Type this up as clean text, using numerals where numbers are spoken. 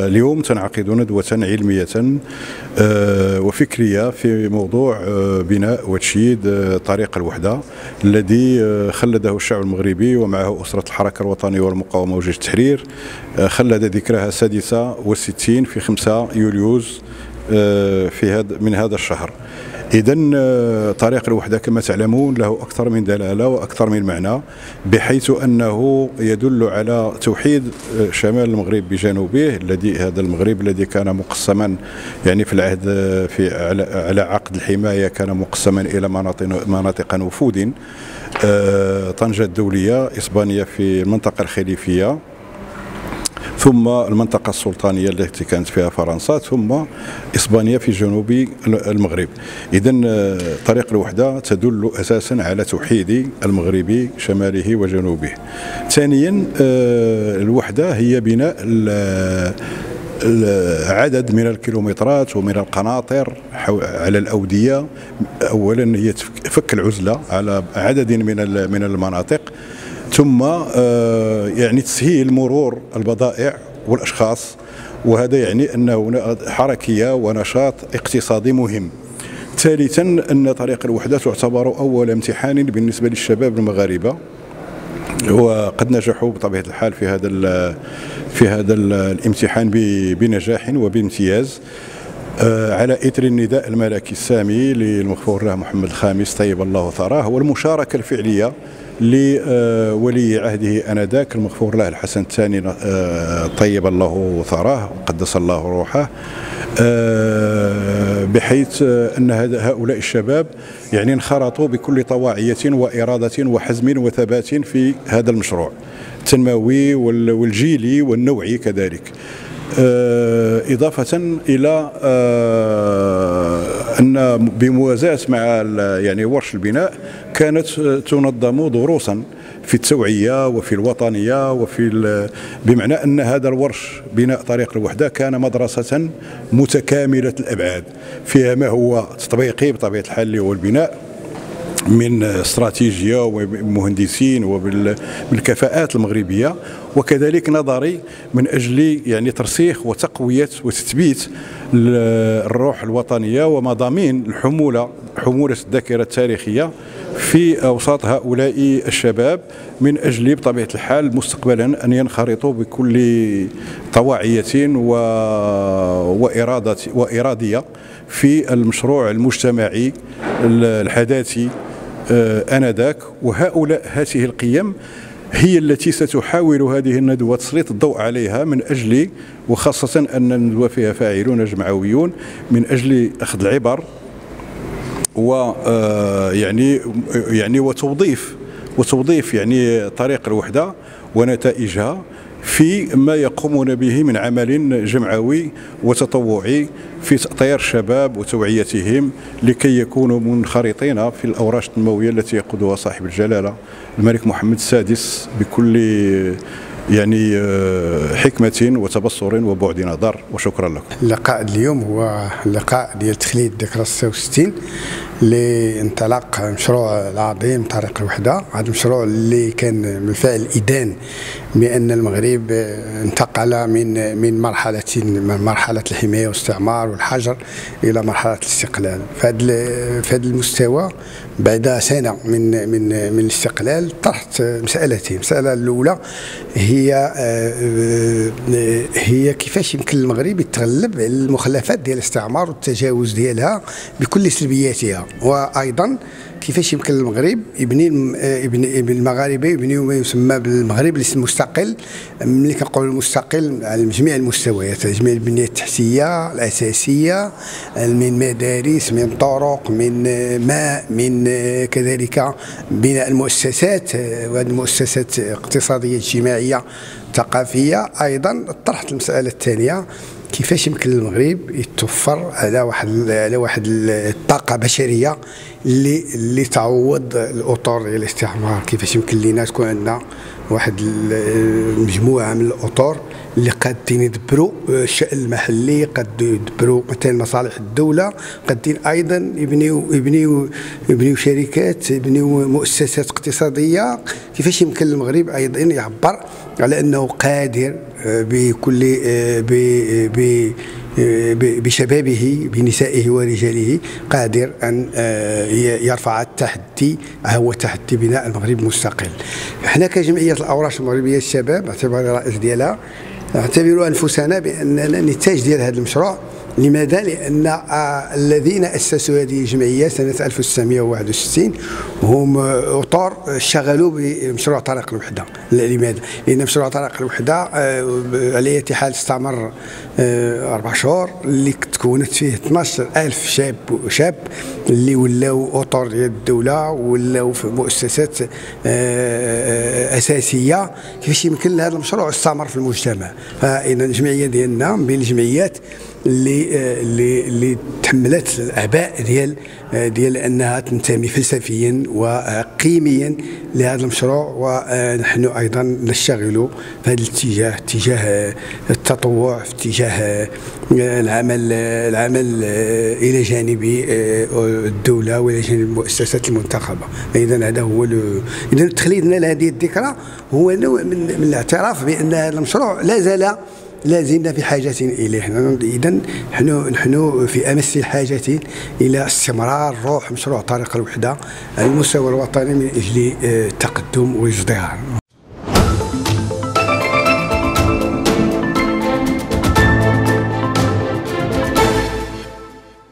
اليوم تنعقد ندوة علمية وفكرية في موضوع بناء وتشييد طريق الوحدة الذي خلده الشعب المغربي ومعه أسرة الحركة الوطنية والمقاومة وجيش التحرير. خلد ذكرها 66 في 5 يوليوز من هذا الشهر. إذن طريق الوحدة كما تعلمون له أكثر من دلالة وأكثر من معنى، بحيث أنه يدل على توحيد شمال المغرب بجنوبه، هذا المغرب الذي كان مقسما يعني في العهد على عقد الحماية كان مقسما إلى مناطق نفوذ، طنجة الدولية، إسبانيا في المنطقة الخليفية، ثم المنطقة السلطانية التي كانت فيها فرنسا، ثم إسبانيا في جنوب المغرب. إذن طريق الوحدة تدل أساسا على توحيد المغرب شماله وجنوبه. ثانيا الوحدة هي بناء عدد من الكيلومترات ومن القناطر على الأودية. أولا هي فك العزلة على عدد من المناطق، ثم يعني تسهيل مرور البضائع والأشخاص، وهذا يعني أنه حركية ونشاط اقتصادي مهم. ثالثا أن طريق الوحدة تعتبر أول امتحان بالنسبة للشباب المغاربة، وقد نجحوا بطبيعة الحال في هذا الامتحان بنجاح وبامتياز، على إثر النداء الملكي السامي للمغفور له محمد الخامس طيب الله ثراه، والمشاركة الفعلية لولي عهده آنذاك المغفور له الحسن الثاني طيب الله ثراه وقدس الله روحه، بحيث أن هؤلاء الشباب يعني انخرطوا بكل طواعية وإرادة وحزم وثبات في هذا المشروع التنموي والجيلي والنوعي كذلك. إضافة إلى أن بموازاة مع يعني ورش البناء كانت تنظم دروسا في التوعية وفي الوطنية بمعنى أن هذا الورش بناء طريق الوحدة كان مدرسة متكاملة الأبعاد، فيها ما هو تطبيقي بطبيعة الحال اللي هو البناء من استراتيجية ومهندسين وبالكفاءات المغربية، وكذلك نظري من أجل يعني ترسيخ وتقوية وتثبيت الروح الوطنية ومضامين حمولة الذاكرة التاريخية في أوساط هؤلاء الشباب، من أجل بطبيعة الحال مستقبلا أن ينخرطوا بكل طواعية وإرادية في المشروع المجتمعي الحداثي آنذاك. هذه القيم هي التي ستحاول هذه الندوة تسليط الضوء عليها، من أجل وخاصة أن الندوة فيها فاعلون جمعويون، من أجل أخذ العبر يعني وتوظيف يعني طريق الوحدة ونتائجها في ما يقومون به من عمل جمعوي وتطوعي في تأطير الشباب وتوعيتهم لكي يكونوا منخرطين في الأوراش التنموية التي يقودها صاحب الجلالة الملك محمد السادس بكل يعني حكمة وتبصر وبعد نظر. وشكرا لكم. اللقاء اليوم هو اللقاء ديال تخليد الذكرى 66 لانطلاق مشروع العظيم طريق الوحدة. هذا المشروع اللي كان بالفعل الإذان بأن المغرب انتقل من مرحلة الحماية والاستعمار والحجر إلى مرحلة الاستقلال. في هذا المستوى بعد سنة من الاستقلال طرحت مسألتين. المسألة الأولى هي كيفاش يمكن المغرب يتغلب على المخلفات ديال الاستعمار والتجاوز ديالها بكل سلبياتها، وأيضا كيفاش يمكن المغرب يبني المغاربه يبنيوا ما يسمى بالمغرب المستقل. ملي كنقولوا المستقل على جميع المستويات، جميع البنيه التحتيه الاساسيه، من مدارس، من طرق، من ماء، من كذلك بناء المؤسسات، وهذه المؤسسات اقتصاديه اجتماعيه ثقافيه. ايضا طرحت المساله الثانيه، كيفاش يمكن للمغرب يتوفر على واحد الطاقه بشريه اللي تعوض الاطر ديال الاستعمار. كيفاش يمكن لينا تكون عندنا واحد المجموعه من الاطر اللي قادين يدبروا الشأن المحلي، قادوا يدبروا مثلا مصالح الدوله، قادين ايضا يبنيوا شركات، يبنيوا مؤسسات اقتصاديه. كيفاش يمكن للمغرب ايضا يعبر على أنه قادر بكل بشبابه بنسائه ورجاله قادر أن يرفع التحدي، هو تحدي بناء المغرب مستقل. احنا كجمعية الأوراش المغربية للشباب باعتبار الرئيس ديالها نعتبر أنفسنا بأننا نتاج ديال هذا المشروع. لماذا؟ لأن الذين أسسوا هذه الجمعية سنة 1961 هم أطر شغلوا بمشروع طريق الوحدة. لماذا؟ لأن مشروع طريق الوحدة على أي حال استمر 4 شهور، اللي تكونت فيه 12,000 شاب اللي ولاو أطر ديال الدولة، ولاو في مؤسسات أساسية. كيفاش يمكن هذا المشروع استمر في المجتمع؟ فإن الجمعية ديالنا من بين الجمعيات اللي تحملت الاعباء ديال انها تنتمي فلسفيا وقيميا لهذا المشروع، ونحن ايضا نشتغل في هذا الاتجاه، اتجاه التطوع، في اتجاه العمل الى جانب الدوله والى جانب المؤسسات المنتخبه. اذا هذا هو اذا تخليدنا لهذه الذكرى هو نوع من الاعتراف بان هذا المشروع لا زلنا في حاجة إليه. إذن نحن في أمس الحاجة إلى استمرار روح مشروع طريق الوحدة على المستوى الوطني من أجل التقدم والازدهار.